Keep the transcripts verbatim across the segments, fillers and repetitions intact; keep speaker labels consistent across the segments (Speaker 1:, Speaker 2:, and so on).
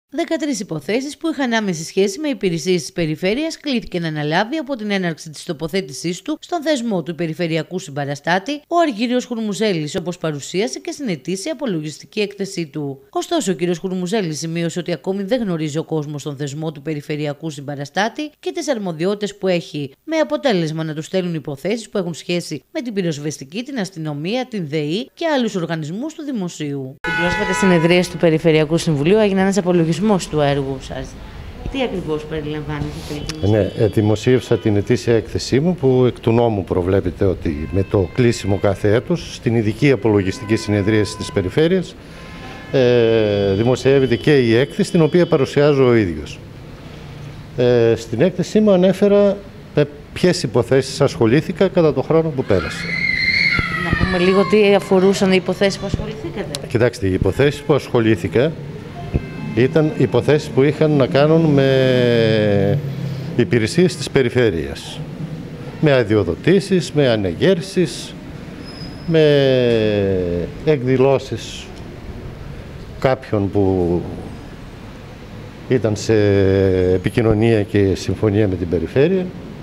Speaker 1: δεκατρείς υποθέσεις που είχαν άμεση σχέση με υπηρεσίες της περιφέρειας κλήθηκε να αναλάβει από την έναρξη της τοποθέτησής του στον θεσμό του περιφερειακού συμπαραστάτη ο Αργύριος Χουρμουζέλης, όπως παρουσίασε και στην ετήσια απολογιστική έκθεσή του. Ωστόσο, ο κ. Χουρμουζέλης σημείωσε ότι ακόμη δεν γνωρίζει ο κόσμος τον θεσμό του περιφερειακού συμπαραστάτη και τις αρμοδιότητες που έχει, με αποτέλεσμα να του στέλνουν υποθέσεις που έχουν σχέση με την πυροσβεστική, την αστυνομία, την ΔΕΗ και άλλους οργανισμούς του δημοσίου. Στην πρόσφατη συνεδρίαση του Περιφερειακού Συμβουλίου έγινε ένας απολογισμός του έργου σας. Τι ακριβώς περιλαμβάνει αυτό?
Speaker 2: Ναι, δημοσίευσα την ετήσια έκθεσή μου που εκ του νόμου προβλέπεται ότι με το κλείσιμο κάθε έτος στην ειδική απολογιστική συνεδρίαση της Περιφέρειας ε, δημοσιεύεται και η έκθεση την οποία παρουσιάζω ο ίδιος. Ε, στην έκθεσή μου ανέφερα με ποιες υποθέσεις ασχολήθηκα κατά το χρόνο που πέρασε.
Speaker 1: Να πούμε λίγο τι αφορούσαν οι υποθέσεις που ασχοληθήκατε.
Speaker 2: Κοιτάξτε, οι υποθέσεις που ασχολήθηκα ήταν υποθέσεις που είχαν να κάνουν με υπηρεσίες της περιφέρειας. Με αδειοδοτήσεις, με ανεγέρσεις, με εκδηλώσεις κάποιων που ήταν σε επικοινωνία και συμφωνία με την περιφέρεια.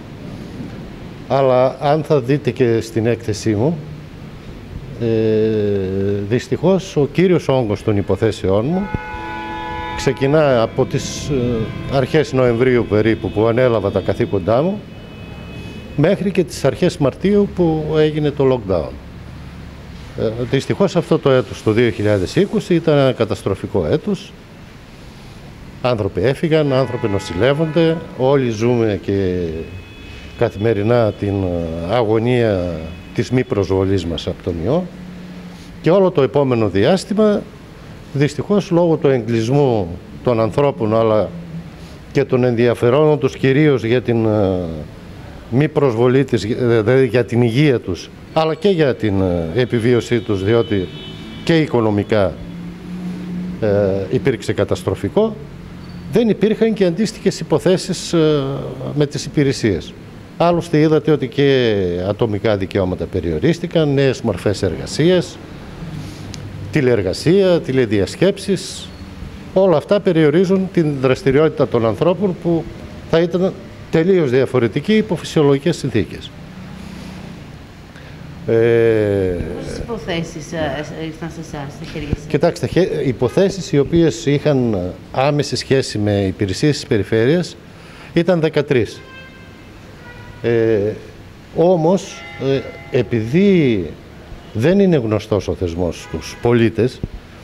Speaker 2: Αλλά αν θα δείτε και στην έκθεσή μου, ε, δυστυχώς ο κύριος όγκος των υποθέσεών μου ξεκινά από τις αρχές Νοεμβρίου περίπου που ανέλαβα τα καθήκοντά μου μέχρι και τις αρχές Μαρτίου που έγινε το lockdown. Ε, δυστυχώς αυτό το έτος, το δύο χιλιάδες είκοσι, ήταν ένα καταστροφικό έτος. Άνθρωποι έφυγαν, άνθρωποι νοσηλεύονται, όλοι ζούμε και καθημερινά την αγωνία της μη προσβολής μας από τον ιό και όλο το επόμενο διάστημα δυστυχώς λόγω του εγκλισμού των ανθρώπων αλλά και των ενδιαφερόντων τους κυρίως για την uh, μη προσβολή της, δηλαδή για την υγεία τους αλλά και για την uh, επιβίωσή τους, διότι και οικονομικά uh, υπήρξε καταστροφικό, δεν υπήρχαν και αντίστοιχες υποθέσεις uh, με τις υπηρεσίες. Άλλωστε είδατε ότι και ατομικά δικαιώματα περιορίστηκαν, νέες μορφές εργασίας, τηλεεργασία, τηλεδιασκέψεις, όλα αυτά περιορίζουν την δραστηριότητα των ανθρώπων που θα ήταν τελείως διαφορετική υπό φυσιολογικές συνθήκες.
Speaker 1: Ε, Πόσες υποθέσεις ήρθαν σε εσάς, στα χέρια σας?
Speaker 2: Κοιτάξτε, υποθέσεις οι οποίες είχαν άμεση σχέση με υπηρεσίες της περιφέρειας ήταν δεκατρείς. Ε, όμως, ε, επειδή δεν είναι γνωστός ο θεσμός στους πολίτες,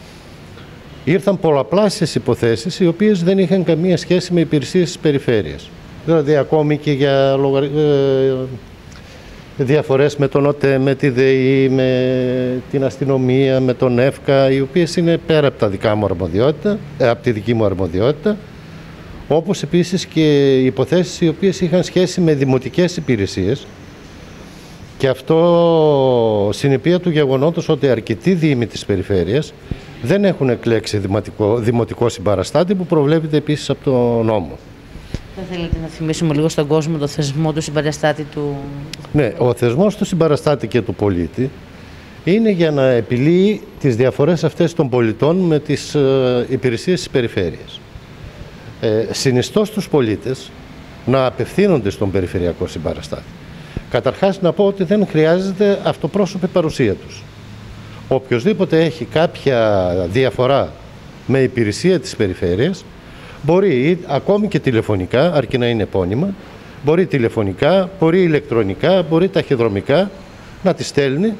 Speaker 2: ήρθαν πολλαπλάσιες υποθέσεις οι οποίες δεν είχαν καμία σχέση με υπηρεσίες της περιφέρειας. Δηλαδή ακόμη και για λογαρι... ε, διαφορές με τον ΟΤΕ, με τη ΔΕΗ, με την αστυνομία, με τον ΕΦΚΑ, οι οποίες είναι πέρα από, τα δικά μου αρμοδιότητα, ε, από τη δική μου αρμοδιότητα, όπως επίσης και υποθέσεις οι οποίες είχαν σχέση με δημοτικές υπηρεσίες. Και αυτό συνεπία του γεγονότος ότι αρκετοί δήμοι της περιφέρειας δεν έχουν εκλέξει δημοτικό, δημοτικό συμπαραστάτη που προβλέπεται επίσης από το νόμο.
Speaker 1: Θα θέλετε να θυμίσουμε λίγο στον κόσμο το θεσμό του συμπαραστάτη του...
Speaker 2: Ναι, ο θεσμός του συμπαραστάτη και του πολίτη είναι για να επιλύει τις διαφορές αυτές των πολιτών με τις ε, υπηρεσίες της περιφέρειας. Ε, συνιστώ στους πολίτες να απευθύνονται στον περιφερειακό συμπαραστάτη. Καταρχάς να πω ότι δεν χρειάζεται αυτοπρόσωπη παρουσία τους. Οποιοςδήποτε έχει κάποια διαφορά με υπηρεσία της περιφέρειας μπορεί ακόμη και τηλεφωνικά, αρκεί να είναι επώνυμα, μπορεί τηλεφωνικά, μπορεί ηλεκτρονικά, μπορεί ταχυδρομικά να τη στέλνει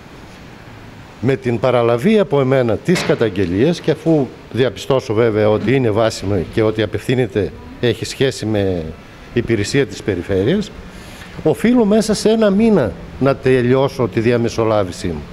Speaker 2: με την παραλαβή από εμένα της καταγγελίας και αφού διαπιστώσω βέβαια ότι είναι βάσιμο και ότι απευθύνεται, έχει σχέση με υπηρεσία της περιφέρειας, οφείλω μέσα σε ένα μήνα να τελειώσω τη διαμεσολάβησή μου.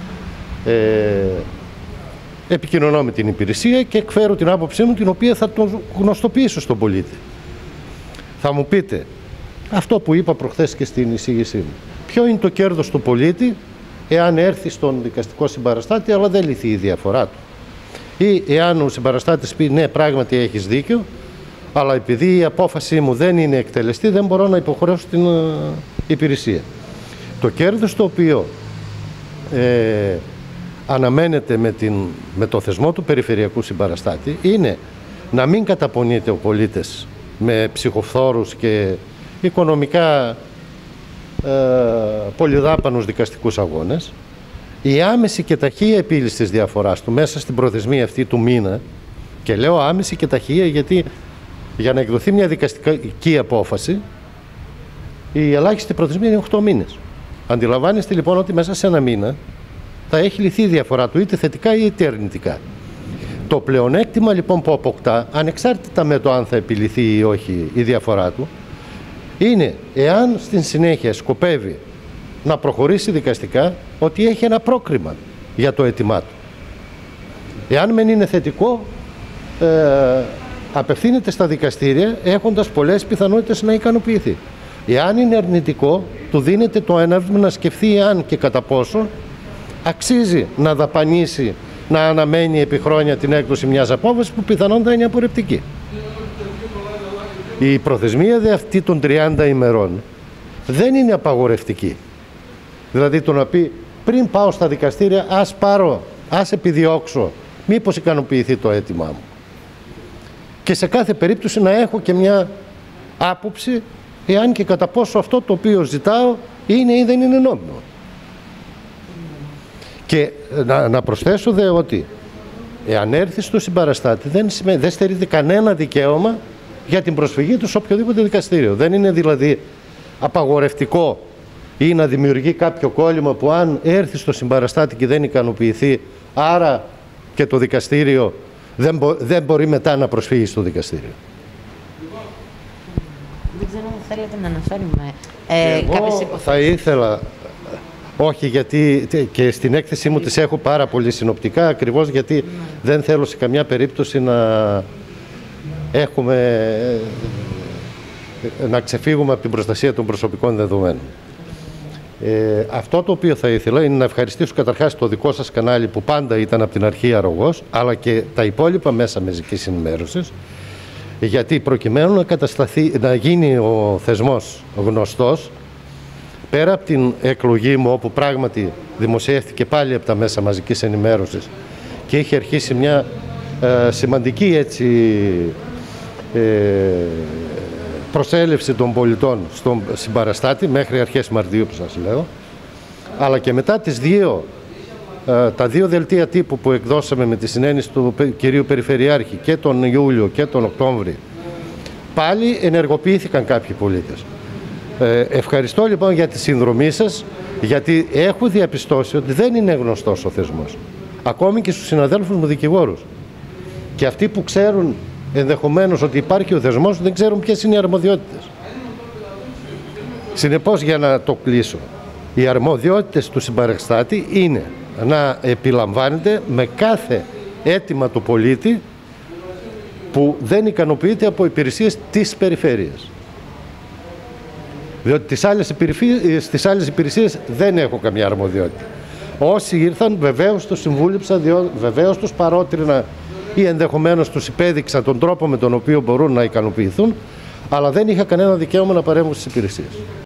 Speaker 2: Ε, επικοινωνώ με την υπηρεσία και εκφέρω την άποψή μου, την οποία θα το γνωστοποιήσω στον πολίτη. Θα μου πείτε, αυτό που είπα προχθές και στην εισήγησή μου, ποιο είναι το κέρδος του πολίτη εάν έρθει στον δικαστικό συμπαραστάτη αλλά δεν λυθεί η διαφορά του. Ή εάν ο συμπαραστάτης πει ναι, πράγματι έχεις δίκιο, αλλά επειδή η απόφασή μου δεν είναι εκτελεστή, δεν μπορώ να υποχρεώσω την uh, υπηρεσία. Το κέρδος το οποίο ε, αναμένεται με, την, με το θεσμό του περιφερειακού συμπαραστάτη είναι να μην καταπονείται ο πολίτης με ψυχοφθόρους και οικονομικά ε, πολυδάπανους δικαστικούς αγώνες. Η άμεση και ταχεία επίλυση της διαφοράς του μέσα στην προθεσμία αυτή του μήνα, και λέω άμεση και ταχεία γιατί για να εκδοθεί μια δικαστική απόφαση η ελάχιστη προθεσμία είναι οκτώ μήνες. Αντιλαμβάνεστε λοιπόν ότι μέσα σε ένα μήνα θα έχει λυθεί η διαφορά του είτε θετικά είτε αρνητικά. Το πλεονέκτημα λοιπόν που αποκτά, ανεξάρτητα με το αν θα επιλυθεί ή όχι η διαφορά του, είναι εάν στην συνέχεια σκοπεύει να προχωρήσει δικαστικά, ότι έχει ένα πρόκριμα για το αίτημά του. Εάν μεν είναι θετικό, ε, απευθύνεται στα δικαστήρια έχοντας πολλές πιθανότητες να ικανοποιηθεί. Εάν είναι αρνητικό, του δίνεται το έναυσμα να σκεφτεί αν και κατά πόσο αξίζει να δαπανίσει, να αναμένει επί χρόνια την έκδοση μιας απόφασης που πιθανόν θα είναι απορρεπτική. Η προθεσμία δε αυτή των τριάντα ημερών δεν είναι απαγορευτική. Δηλαδή το να πει πριν πάω στα δικαστήρια ας πάρω, ας επιδιώξω, μήπως ικανοποιηθεί το αίτημά μου. Και σε κάθε περίπτωση να έχω και μια άποψη εάν και κατά πόσο αυτό το οποίο ζητάω είναι ή δεν είναι νόμιμο. Και να, να προσθέσω δε ότι εάν έρθει στο συμπαραστάτη δεν, σημαίνει, δεν στερείται κανένα δικαίωμα για την προσφυγή του σε οποιοδήποτε δικαστήριο. Δεν είναι δηλαδή απαγορευτικό ή να δημιουργεί κάποιο κόλλημα που αν έρθει στο συμπαραστάτη και δεν ικανοποιηθεί, άρα και το δικαστήριο δεν, μπο, δεν μπορεί μετά να προσφύγει στο δικαστήριο.
Speaker 1: Δεν ξέρω αν θέλετε να αναφέρουμε ε,
Speaker 2: Εγώ
Speaker 1: κάποιες υποθέσεις. Θα
Speaker 2: ήθελα, όχι γιατί και στην έκθεσή μου τις έχω πάρα πολύ συνοπτικά, ακριβώς γιατί mm. δεν θέλω σε καμιά περίπτωση να έχουμε, να ξεφύγουμε από την προστασία των προσωπικών δεδομένων. Ε, αυτό το οποίο θα ήθελα είναι να ευχαριστήσω καταρχάς το δικό σας κανάλι που πάντα ήταν από την αρχή αρρωγός, αλλά και τα υπόλοιπα μέσα μαζικής ενημέρωσης, γιατί προκειμένου να κατασταθεί, να γίνει ο θεσμός γνωστός, πέρα από την εκλογή μου όπου πράγματι δημοσιεύτηκε πάλι από τα μέσα μαζικής ενημέρωσης και είχε αρχίσει μια ε, σημαντική έτσι ε, προσέλευση των πολιτών στον συμπαραστάτη μέχρι αρχές Μαρτίου που σας λέω, αλλά και μετά τις δύο, ε, τα δύο δελτία τύπου που εκδώσαμε με τη συνένεση του κυρίου Περιφερειάρχη και τον Ιούλιο και τον Οκτώβρη, πάλι ενεργοποιήθηκαν κάποιοι πολίτες. Ε, ευχαριστώ λοιπόν για τη συνδρομή σας, γιατί έχω διαπιστώσει ότι δεν είναι γνωστός ο θεσμός. Ακόμη και στους συναδέλφους μου δικηγόρους. Και αυτοί που ξέρουν ενδεχομένως ότι υπάρχει ο θεσμός δεν ξέρουν ποιες είναι οι αρμοδιότητες. Συνεπώς, για να το κλείσω, οι αρμοδιότητες του συμπαραστάτη είναι να επιλαμβάνεται με κάθε αίτημα του πολίτη που δεν ικανοποιείται από υπηρεσίες της περιφέρειας. Διότι τις άλλες, στις άλλες υπηρεσίες δεν έχω καμιά αρμοδιότητα. Όσοι ήρθαν βεβαίως τους συμβούλεψα, βεβαίως τους παρότρινα ή ενδεχομένως τους υπέδειξα τον τρόπο με τον οποίο μπορούν να ικανοποιηθούν, αλλά δεν είχα κανένα δικαίωμα να παρέμβω στις υπηρεσίες.